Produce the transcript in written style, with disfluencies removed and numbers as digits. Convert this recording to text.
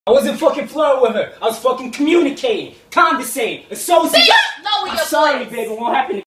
I wasn't fucking flirting with her. I was fucking communicating, conversating, associating. Lower your I'm sorry, voice. baby. It won't happen